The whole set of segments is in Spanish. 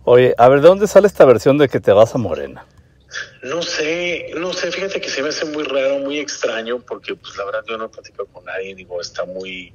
Oye, a ver, ¿de dónde sale esta versión de que te vas a Morena? No sé, fíjate que se me hace muy raro, muy extraño, porque pues la verdad yo no platico con nadie, digo, está muy,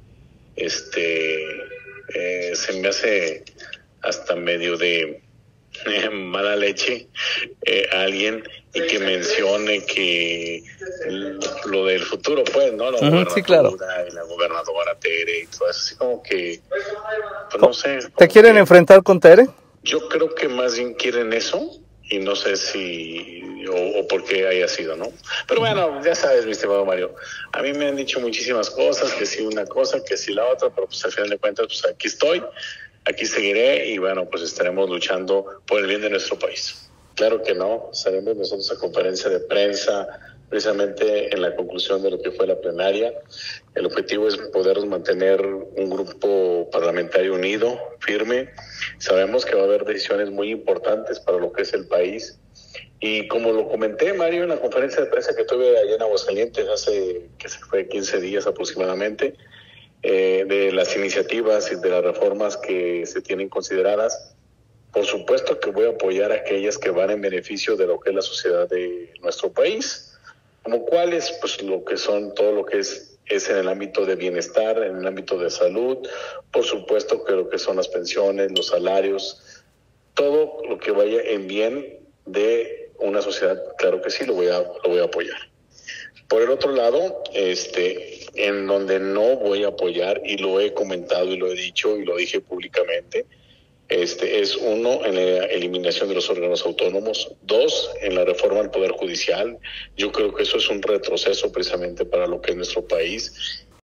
se me hace hasta medio de mala leche alguien y que mencione que lo del futuro, pues, ¿no? La gobernatura, sí, claro. y la gobernadora Tere y todo eso, así como que, pues no sé. ¿Te quieren enfrentar con Tere? Yo creo que más bien quieren eso y no sé si o por qué haya sido, ¿no? Pero bueno, ya sabes, mi estimado Mario, a mí me han dicho muchísimas cosas, que sí una cosa, que sí la otra, pero pues al final de cuentas, pues aquí estoy, aquí seguiré y bueno, pues estaremos luchando por el bien de nuestro país. Claro que no, salimos nosotros a conferencia de prensa precisamente en la conclusión de lo que fue la plenaria. El objetivo es poder mantener un grupo parlamentario unido, firme. Sabemos que va a haber decisiones muy importantes para lo que es el país. Y como lo comenté, Mario, en la conferencia de prensa que tuve allá en Aguascalientes hace, que se fue 15 días aproximadamente, de las iniciativas y de las reformas que se tienen consideradas, por supuesto que voy a apoyar a aquellas que van en beneficio de lo que es la sociedad de nuestro país, como cuáles, pues lo que son todo lo que es en el ámbito de bienestar, en el ámbito de salud, por supuesto que lo que son las pensiones, los salarios, todo lo que vaya en bien de una sociedad, claro que sí, lo voy a apoyar. Por el otro lado, en donde no voy a apoyar, y lo he comentado y lo he dicho y lo dije públicamente, es uno, en la eliminación de los órganos autónomos; dos, en la reforma al Poder Judicial. Yo creo que eso es un retroceso precisamente para lo que es nuestro país